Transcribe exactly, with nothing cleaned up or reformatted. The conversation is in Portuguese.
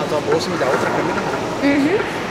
a tua bolsa, me dá outra câmera. Uhum.